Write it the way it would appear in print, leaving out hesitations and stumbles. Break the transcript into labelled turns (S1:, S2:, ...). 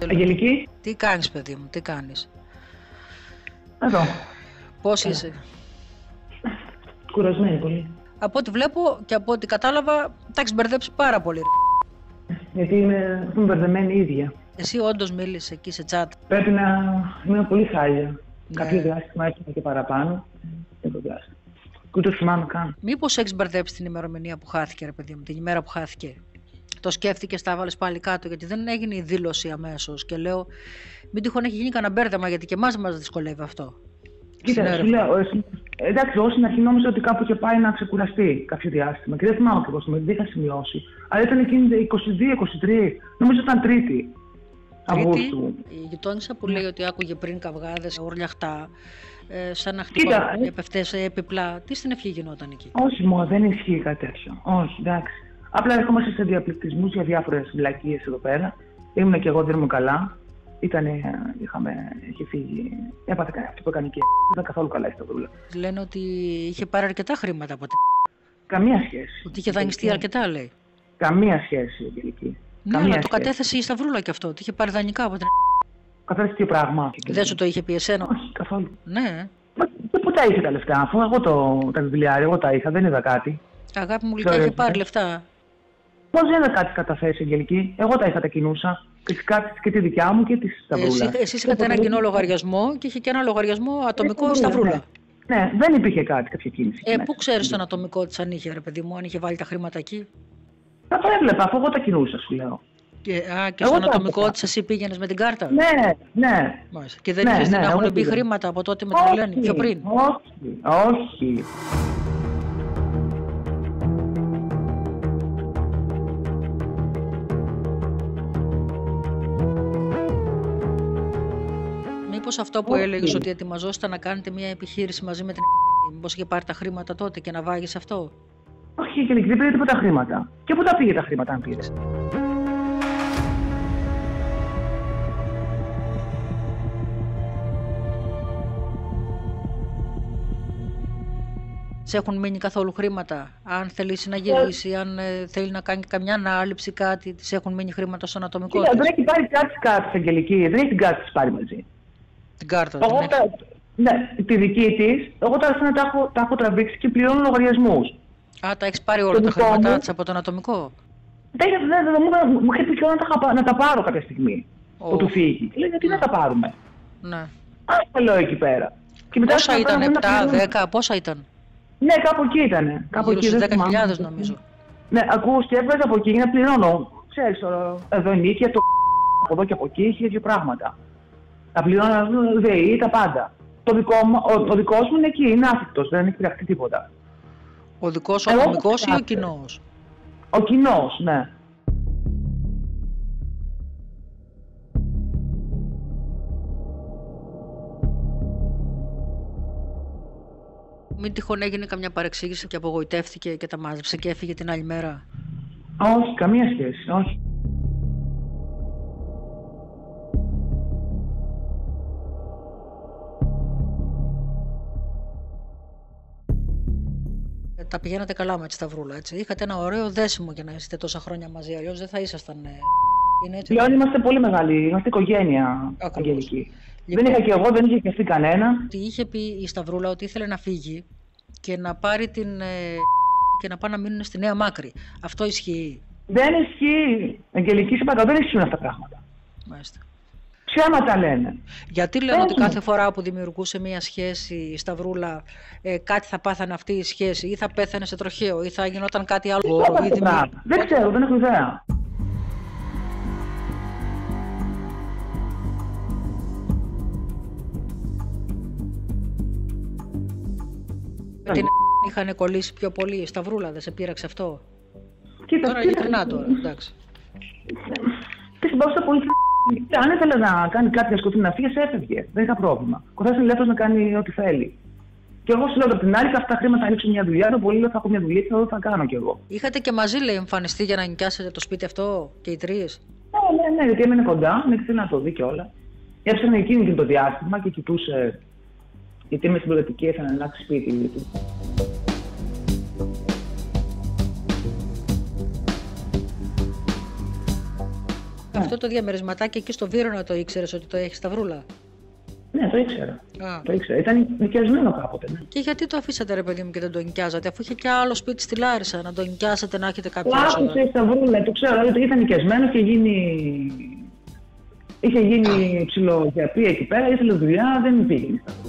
S1: Αγγελική.
S2: Τι κάνεις, παιδί μου, τι κάνεις?
S1: Εδώ.
S2: Πώς είσαι?
S1: Κουρασμένη πολύ.
S2: Από ό,τι βλέπω και από ό,τι κατάλαβα, τα έχεις μπερδέψει πάρα πολύ.
S1: Γιατί είμαι μπερδεμένη η ίδια.
S2: Εσύ όντως μίλησες εκεί σε chat?
S1: Πρέπει να είμαι πολύ χάλια.
S2: Ναι.
S1: Κάποιο διάστημα έρχομαι και παραπάνω. Δεν το διάστημα. Ούτε θυμάμαι καν.
S2: Μήπως έχεις μπερδέψει την ημερομηνία που χάθηκε, ρε παιδί μου, την ημέρα που χάθηκε? Το σκέφτηκες, τα έβαλες πάλι κάτω, γιατί δεν έγινε η δήλωση αμέσως. Και λέω, μην τυχόν έχει γίνει κανένα μπέρδεμα, γιατί και εμάς μας δυσκολεύει αυτό.
S1: Κοίτα, σου λέω, εντάξει, εγώ στην αρχή νόμιζα ότι κάπου είχε πάει να ξεκουραστεί κάποιο διάστημα. Και δεν θυμάμαι ακριβώς, δεν είχα σημειώσει. Αλλά ήταν εκείνη 22-23, νομίζω ήταν Τρίτη. Αυγούστου.
S2: Η γειτόνισσα που λέει ότι άκουγε πριν καυγάδες, ορλιαχτά, σαν να χτυπάνε πεφτές έπιπλα. Τι στην ευχή γινόταν εκεί?
S1: Όχι, δεν ισχύει κάτι τέτοιο. Όχι, εντάξει. Απλά ερχόμαστε σε διαπληκτισμούς για διάφορες βλακίες εδώ πέρα. Ήμουν και εγώ, δεν ήμουν καλά. Είχε φύγει. Έπαθε αυτό που έκανε και δεν ήταν καθόλου καλά η Σταυρούλα.
S2: Λένε ότι είχε πάρει αρκετά χρήματα από την.
S1: Καμία σχέση.
S2: Ότι είχε δανειστεί αρκετά, λέει.
S1: Καμία σχέση, Αγγελική.
S2: Ναι, αλλά το κατέθεσε η Σταυρούλα και αυτό. Ότι είχε πάρει δανεικά από την.
S1: Κατέθεσε τι πράγμα?
S2: Δεν σου το είχε πει εσένα?
S1: Όχι, καθόλου.
S2: Ναι.
S1: Πού τα είχε τα λεφτά, αφού εγώ τα βιβλιάρια, εγώ τα είχα, δεν είδα κάτι.
S2: Αγάπη μου, γλυκά, είχε πάρει λεφτά.
S1: Πώς δεν είδα κάτι καταθέσει, Αγγελική? Εγώ τα είχα, τα κινούσα. Και τη δικιά μου και τη Σταυρούλα.
S2: Εσείς είχατε ένα κοινό λογαριασμό και είχε και ένα λογαριασμό ατομικό η Σταυρούλα.
S1: Ναι, δεν υπήρχε κάτι, κάποια κίνηση.
S2: Πού ξέρεις τον ατομικό της αν είχε, ρε παιδί μου, αν είχε βάλει τα χρήματα εκεί?
S1: Θα το έβλεπα, αφού εγώ τα κινούσα, σου λέω.
S2: Και στον ατομικό της εσύ πήγαινες με την κάρτα?
S1: Ναι.
S2: Μάλιστα. Και δεν είχες να έχουν μπει χρήματα από τότε με την Ελένη, πιο πριν?
S1: Όχι.
S2: Μήπως αυτό που έλεγες ότι ετοιμαζόσασταν να κάνετε μια επιχείρηση μαζί με την μήπως είχε πάρει τα χρήματα τότε και να βάγεις αυτό?
S1: Όχι, Αγγελική, δεν πήρε τίποτα χρήματα. Και πού τα πήγε τα χρήματα, αν πήρε?
S2: Σε έχουν μείνει καθόλου χρήματα? Αν θελήσει να γυρίσει, αν θέλει να κάνει καμιά ανάληψη, κάτι, της έχουν μείνει χρήματα στον ατομικό της?
S1: Δεν έχει πάρει κάτι, Αγγελική, δεν έχει την κάρτα της πάρει μαζί.
S2: Την κάρτα
S1: ναι, τη δική της, εγώ τα έχω τραβήξει και πληρώνω λογαριασμούς.
S2: Α, τα έχεις πάρει όλα τα χρήματά της από τον ατομικό?
S1: Μου είχε πει και να τα πάρω κάποια στιγμή που του φύγει. Λέει, γιατί να τα πάρουμε?
S2: Ναι.
S1: Ας λέω εκεί πέρα.
S2: Πόσα ήταν, 7, 10, πόσα ήταν?
S1: Ναι, κάπου εκεί ήταν.
S2: Γύρω στις 10.000 νομίζω.
S1: Ναι, ακούω και έβγαζα από εκεί για να πληρώνω. Ξέρεις, εδώ νίκια, το από εδώ και από εκεί, είχε δύο πράγματα. Τα πληρώνω, ΔΕΗ, τα πάντα. Ο δικός μου είναι εκεί, είναι άφικτος, δεν έχει πειραχτεί τίποτα.
S2: Ο δικός ο ατομικός ή ο κοινός?
S1: Ο κοινός, ναι.
S2: Μην τυχόν έγινε καμιά παρεξήγηση και απογοητεύτηκε και τα μάζεψε και έφυγε την άλλη μέρα?
S1: Όχι, καμία σχέση, όχι.
S2: Τα πηγαίνατε καλά με τη Σταυρούλα, έτσι? Είχατε ένα ωραίο δέσιμο για να είστε τόσα χρόνια μαζί, αλλιώς δεν θα ήσασταν. Είναι έτσι?
S1: Πλέον είμαστε πολύ μεγάλοι, είμαστε οικογένεια, Αγγελική. Λοιπόν, δεν είχα και εγώ, δεν είχε και αυτή κανένα.
S2: Τι είχε πει η Σταυρούλα ότι ήθελε να φύγει και να πάρει την και να πάνε να μείνουν στη Νέα Μάκρη. Αυτό ισχύει?
S1: Δεν ισχύει, Αγγελική, σε παρακαλώ, δεν ισχύουν αυτά τα πράγματα.
S2: Μάλιστα.
S1: Ψέματα λένε.
S2: Γιατί λένε ότι κάθε φορά που δημιουργούσε μια σχέση η Σταυρούλα, κάτι θα πάθανε αυτή η σχέση, ή θα πέθανε σε τροχαίο, ή θα γινόταν κάτι άλλο?
S1: Δεν ξέρω, δεν έχω ιδέα.
S2: Την είχαν κολλήσει πιο πολύ η Σταυρούλα, δεν σε πείραξε αυτό?
S1: Τώρα
S2: ειλικρινά τώρα, εντάξει.
S1: Και συμπάθησα πολύ. Αν ήθελε να κάνει κάτι για σκοτεινή να φύγει, έφευγε. Δεν είχα πρόβλημα. Ο καθένας είναι ελεύθερος να κάνει ό,τι θέλει. Και εγώ σου λέω από την άλλη, αυτά τα χρήματα ανοίξουν μια δουλειά. Το πολύ λέω θα έχω μια δουλειά και θα κάνω κι εγώ.
S2: Είχατε και μαζί, λέει, εμφανιστεί για να νοικιάσετε το σπίτι αυτό και οι τρεις?
S1: Ναι, γιατί έμενε κοντά, με ήθελε να το δει κιόλα. Έψαχνε εκείνη και το διάστημα και κοιτούσε. Γιατί είμαι στην προεδρική, ήθελα να αλλάξει σπίτι.
S2: Αυτό το διαμερισματάκι εκεί στο Βύρωνα το ήξερες ότι το έχει Σταυρούλα?
S1: Ναι, το ήξερα. Το ήξερα. Ήταν νοικιασμένο κάποτε. Ναι.
S2: Και γιατί το αφήσατε, ρε παιδί μου, και δεν το νοικιάζατε, αφού είχε και άλλο σπίτι στη Λάρισα, να το νοικιάσετε, να έχετε κάποια
S1: έξοδα? Άκουσε η Σταυρούλα, το ξέρω, ότι ήταν νοικιασμένο και είχε γίνει ψηλογιαπή εκεί πέρα, ήθελε δουλειά, δεν πήγαινε η Σταυρούλα.